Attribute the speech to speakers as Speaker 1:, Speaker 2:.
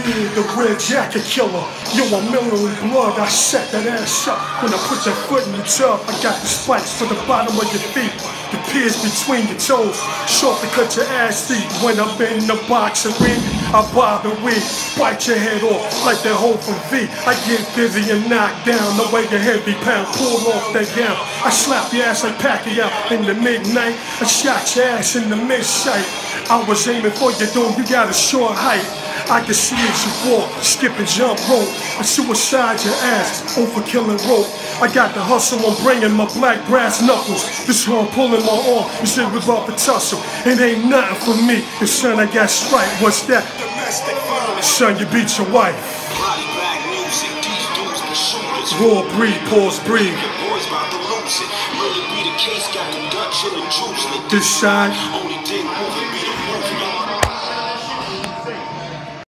Speaker 1: Yeah, the red jacket killer. Yo, I'm Miller in blood, I set that ass up. When I put that foot in the tub, I got the spikes for the bottom of your feet, the piers between your toes, short to cut your ass deep. When I'm in the boxing ring, I bother with, bite your head off like that hoe from V. I get busy and knock down the way your heavy pound pulled off that gown. I slap your ass like Pacquiao in the midnight. I shot your ass in the mid-sight. I was aiming for you, though you got a short height. I can see as you walk, skip and jump rope, and suicide your ass, overkilling rope. I got the hustle, I'm bringing my black brass knuckles. This hoe I'm pulling my arm, you said we're about to tussle. It ain't nothing for me, and son, I got strike. What's that? Domestic violence. Son, you beat your wife. Body bag music, these dudes be shooters. Raw breed, pause, breathe. Boys about to lose it. Really be the case, got the Dutch and the juice. This side. Only thing moving be the movement.